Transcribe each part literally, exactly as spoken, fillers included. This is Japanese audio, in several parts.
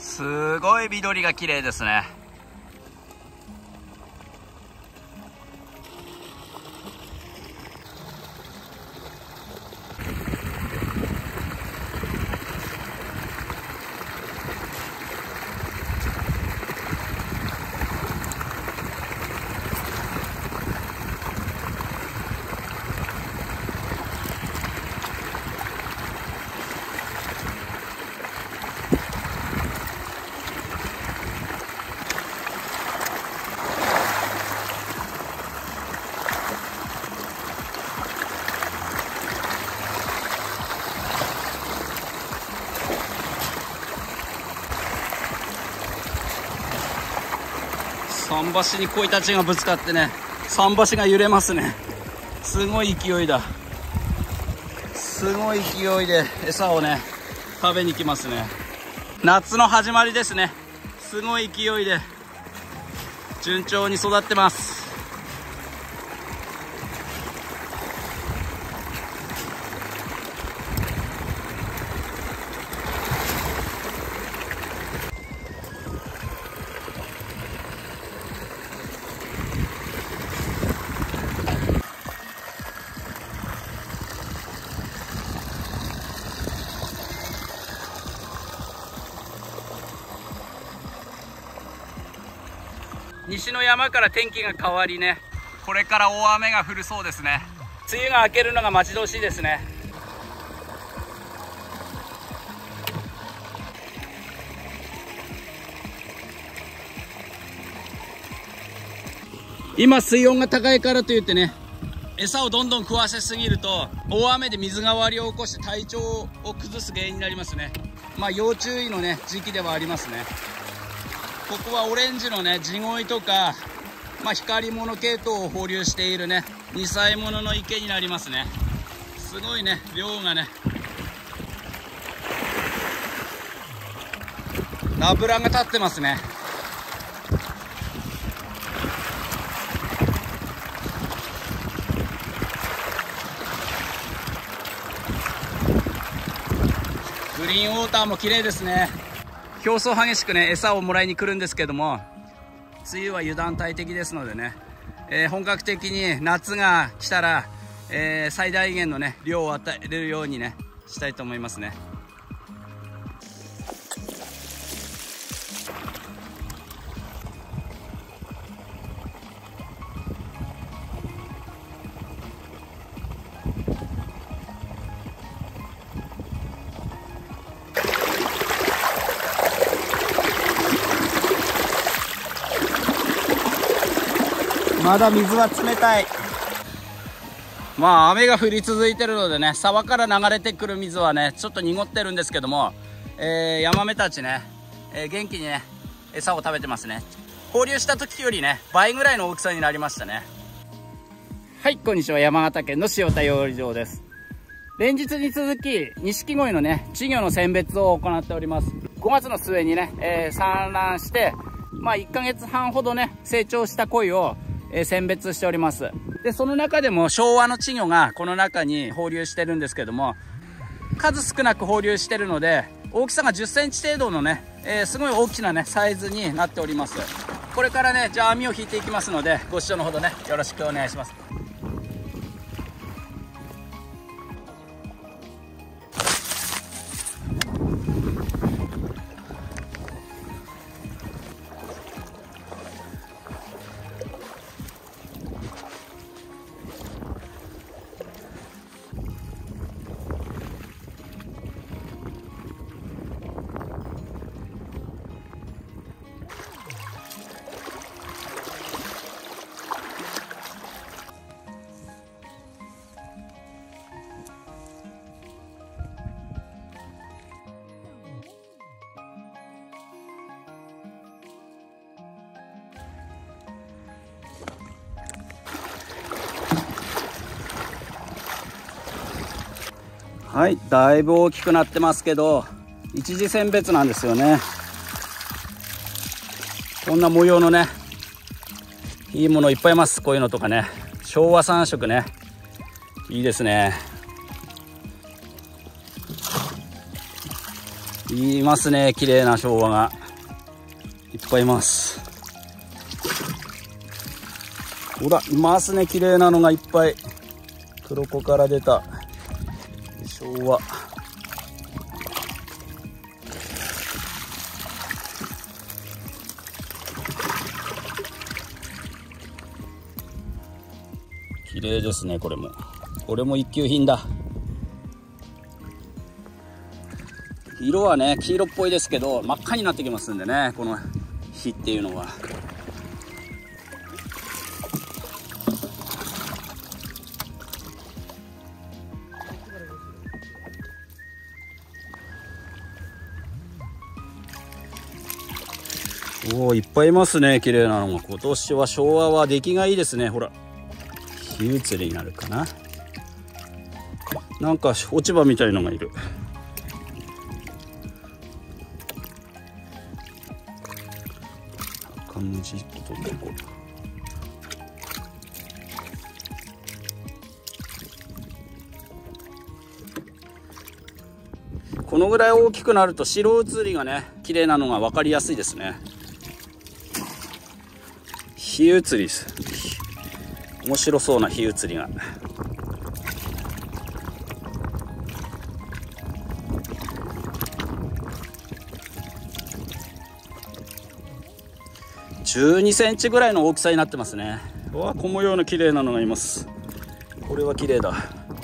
すごい緑が綺麗ですね。桟橋に鯉たちがぶつかってね、桟橋が揺れますね。すごい勢いだ。すごい勢いで餌をね食べに来ますね。夏の始まりですね。すごい勢いで順調に育ってます。西の山から天気が変わりね、これから大雨が降るそうですね。梅雨が明けるのが待ち遠しいですね。今水温が高いからといってね、餌をどんどん食わせすぎると大雨で水が割りを起こして体調を崩す原因になりますね。まあ要注意のね時期ではありますね。ここはオレンジのね地鯉とか、まあ、光り物系統を放流しているねにさいものの池になりますね。すごいね量がね、油が立ってますね。グリーンウォーターも綺麗ですね。競争激しくね餌をもらいに来るんですけども、梅雨は油断大敵ですのでね、えー、本格的に夏が来たら、えー、最大限のね量を与えれるようにねしたいと思いますね。まだ水は冷たい。まあ雨が降り続いてるのでね、沢から流れてくる水はねちょっと濁ってるんですけども、えー、ヤマメたちね、えー、元気にね餌を食べてますね。放流した時よりね倍ぐらいの大きさになりましたね。はい、こんにちは。山形県の塩田養鯉場です。連日に続き錦鯉のね稚魚の選別を行っております。ごがつの末にね、えー、産卵してまあいっかげつはんほどね成長した鯉をえー、選別しております。でその中でも昭和の稚魚がこの中に放流してるんですけども、数少なく放流してるので大きさがじゅっセンチ程度のね、えー、すごい大きなねサイズになっております。これからねじゃあ網を引いていきますので、ご視聴のほどねよろしくお願いします。はい、だいぶ大きくなってますけど一次選別なんですよね。こんな模様のねいいものいっぱいいます。こういうのとかね、昭和さん色ね、いいですね。 いますね、綺麗な昭和がいっぱいいます。ほら、いますね、綺麗なのがいっぱい。黒子から出た昭和。綺麗ですね、これも。これも一級品だ。色はね、黄色っぽいですけど、真っ赤になってきますんでね、この火っていうのは。おお、いっぱいいますね、綺麗なのが。今年は昭和は出来がいいですね。ほら、火移りになるかな。なんか落ち葉みたいのがいる。赤むじっことどこ。このぐらい大きくなると白移りがね、綺麗なのが分かりやすいですね。火移りです。面白そうな火移りが。じゅうにセンチぐらいの大きさになってますね。うわ、このような綺麗なのがいます。これは綺麗だ。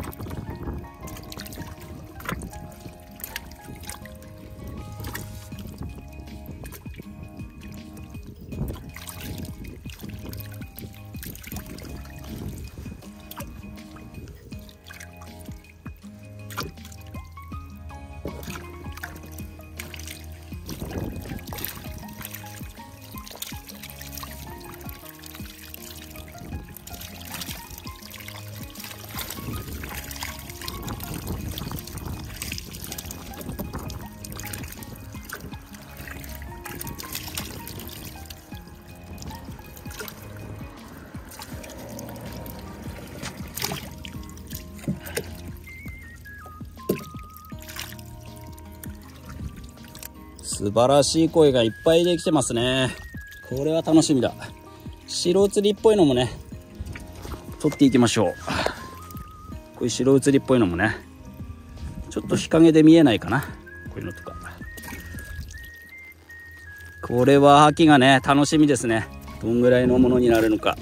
素晴らしい声がいっぱいできてますね。これは楽しみだ。白移りっぽいのもね、取っていきましょう。こういう白移りっぽいのもね、ちょっと日陰で見えないかな、こういうのとか。これは秋がね、楽しみですね。どんぐらいのものになるのか。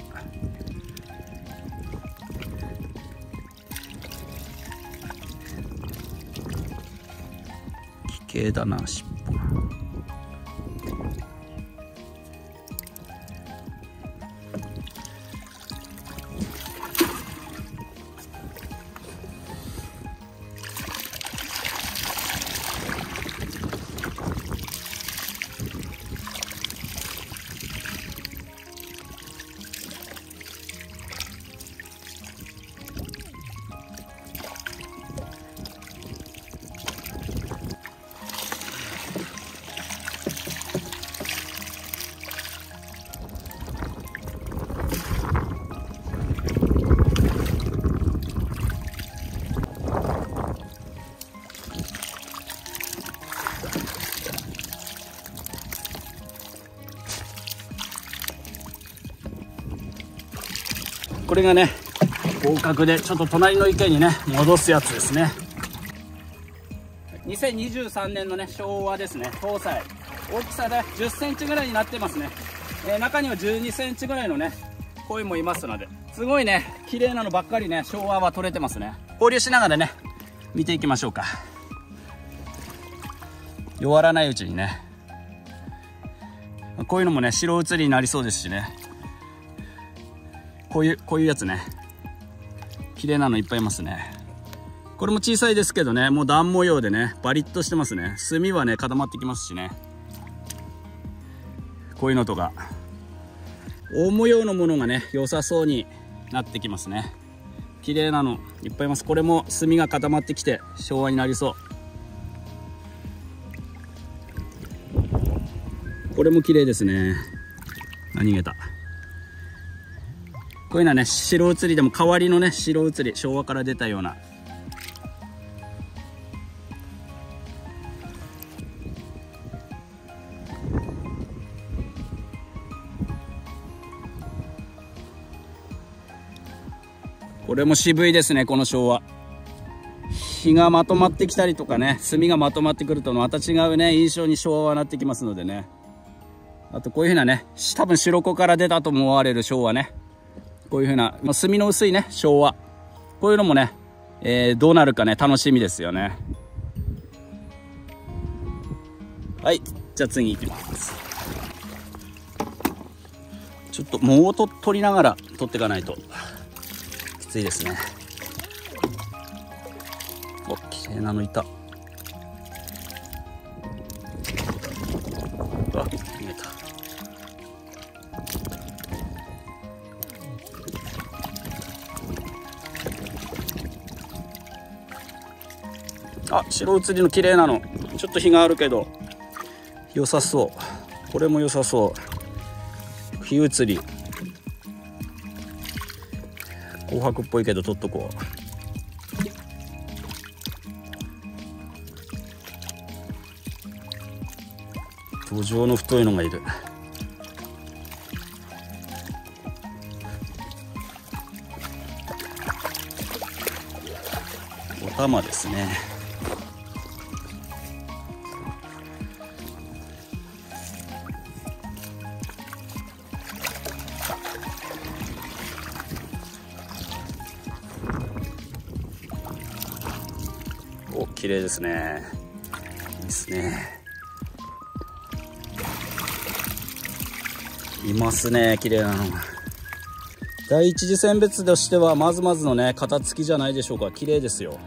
奇形だな、尻尾。これがね、合格でちょっと隣の池にね戻すやつですね。にせんにじゅうさんねんのね昭和ですね。搭載大きさでじゅっセンチぐらいになってますね。えー、中にはじゅうにセンチぐらいのね鯉もいますので、すごいね綺麗なのばっかりね昭和は取れてますね。放流しながらね見ていきましょうか。弱らないうちにね、こういうのもね白移りになりそうですしね。こういうこういうやつね、綺麗なのいっぱいいますね。これも小さいですけどね、もう段模様でねバリッとしてますね。墨はね固まってきますしね。こういうのとか大模様のものがね良さそうになってきますね。綺麗なのいっぱいいます。これも墨が固まってきて昭和になりそう。これも綺麗ですね。逃げた。こういうのはね白移りでも代わりのね白移り、昭和から出たような。 これも渋いですね、この昭和。日がまとまってきたりとかね、炭がまとまってくるとまた違うね印象に昭和はなってきますのでね。あとこういうふうなね、多分白子から出たと思われる昭和ね、こういうふうな、まあ、炭の薄いね昭和、こういうのもね、えー、どうなるかね楽しみですよね。はい、じゃあ次行きます。ちょっともう音取りながら取っていかないときついですね。お、きれいなのいた。うわ、逃げた。あ、白写りの綺麗なの、ちょっと日があるけど良さそう。これも良さそう。日写り紅白っぽいけど取っとこう。土壌の太いのがいる。お玉ですね。お、綺麗ですね。いいですね。いますね、綺麗なのが。第一次選別としてはまずまずのね型付きじゃないでしょうか。綺麗ですよ。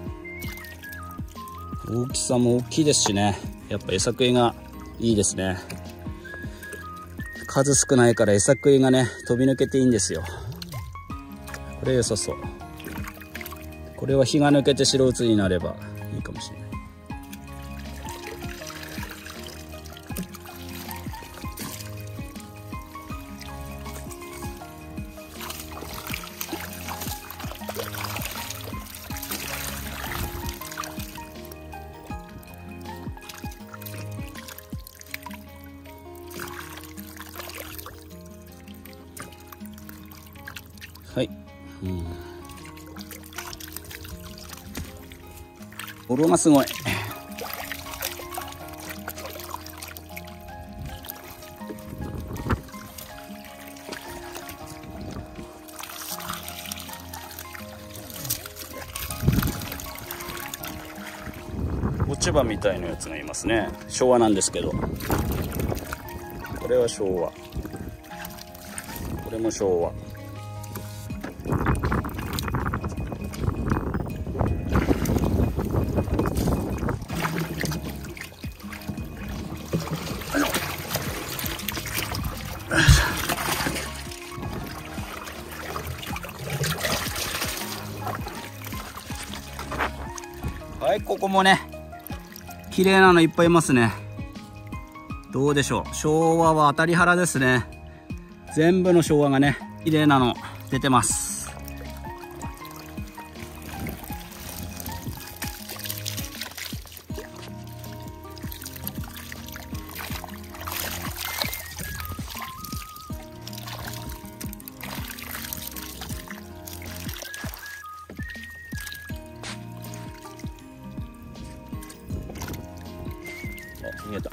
大きさも大きいですしね、やっぱ餌食いがいいですね。数少ないから餌食いがね飛び抜けていいんですよ。これ良さそう。これは日が抜けて白写りになればいいかもしれない。はい、うん、ボロがすごい。落ち葉みたいなやつがいますね。昭和なんですけど、これは昭和、これも昭和。はい、ここもね綺麗なのいっぱいいますね。どうでしょう、昭和は当たり腹ですね。全部の昭和がね綺麗なの出てます。あ、見えた。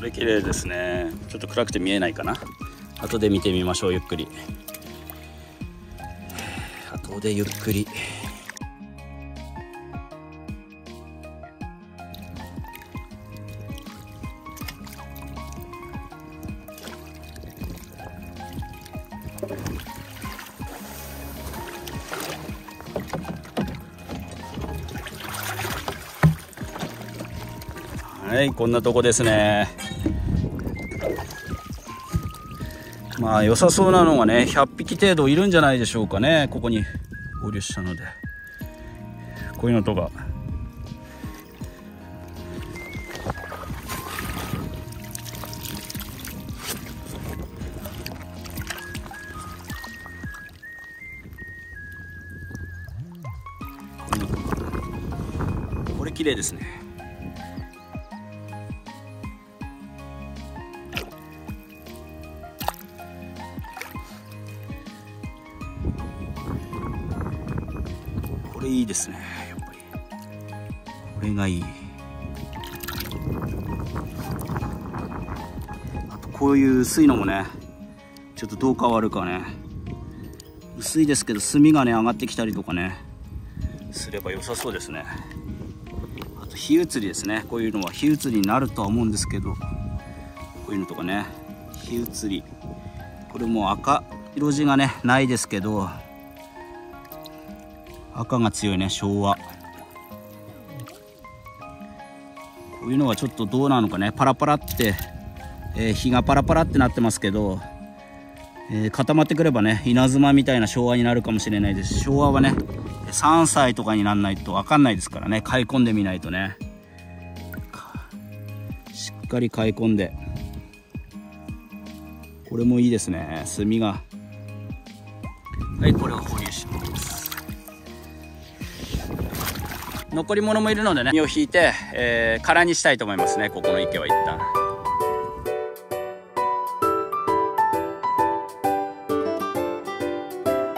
れ綺麗ですね。ちょっと暗くて見えないかな。後で見てみましょう、ゆっくり。後でゆっくり。はい、こんなとこですね。まあ良さそうなのがね、ひゃっぴき程度いるんじゃないでしょうかね。ここに放流したので、こういうのとか。これ綺麗ですね。これいいですね、やっぱり。これがいい。あとこういう薄いのもね、ちょっとどう変わるかね。薄いですけど炭がね上がってきたりとかねすれば良さそうですね。あと火移りですね。こういうのは火移りになるとは思うんですけど、こういうのとかね、火移り。これも赤色地がねないですけど、赤が強いね、昭和。こういうのはちょっとどうなのかね。パラパラって、えー、火がパラパラってなってますけど、えー、固まってくればね稲妻みたいな昭和になるかもしれないです。昭和はねさんさいとかにならないと分かんないですからね。買い込んでみないとね。しっかり買い込んで。これもいいですね、炭が。はい、これを放流します。残り物もいるのでね、身を引いて、えー、空にしたいと思いますね。ここの池は一旦。